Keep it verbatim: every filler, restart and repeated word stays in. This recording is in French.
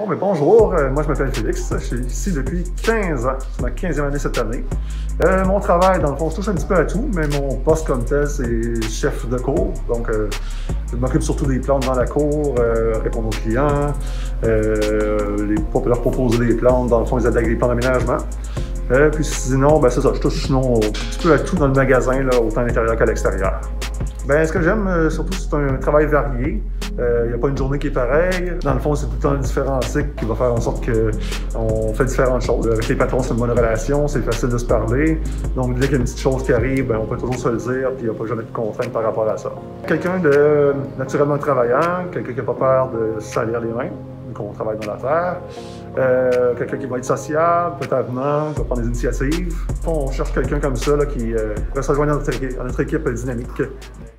Bon, mais bonjour, euh, moi je m'appelle Félix, je suis ici depuis quinze ans, c'est ma quinzième année cette année. Euh, mon travail, dans le fond, je touche un petit peu à tout, mais mon poste comme tel, c'est chef de cour. Donc, euh, je m'occupe surtout des plantes dans la cour, euh, répondre aux clients, euh, les, leur proposer des plantes, dans le fond, les aider avec des plans d'aménagement. Euh, puis sinon, ben, c'est ça, je touche sinon un petit peu à tout dans le magasin, là, autant à l'intérieur qu'à l'extérieur. Ben, ce que j'aime, euh, surtout, c'est un travail varié. Il euh, n'y a pas une journée qui est pareille. Dans le fond, c'est tout le temps un différent cycle qui va faire en sorte qu'on fait différentes choses. Avec les patrons, c'est une bonne relation, c'est facile de se parler. Donc, dès qu'il y a une petite chose qui arrive, ben, on peut toujours se le dire, puis il n'y a pas jamais de contraintes par rapport à ça. Quelqu'un de naturellement travaillant, quelqu'un qui n'a pas peur de salir les mains, qu'on travaille dans la terre. Euh, quelqu'un qui va être sociable, peut-être avenant, qui va prendre des initiatives. On cherche quelqu'un comme ça là, qui euh, pourrait se rejoindre à notre équipe, à notre équipe dynamique.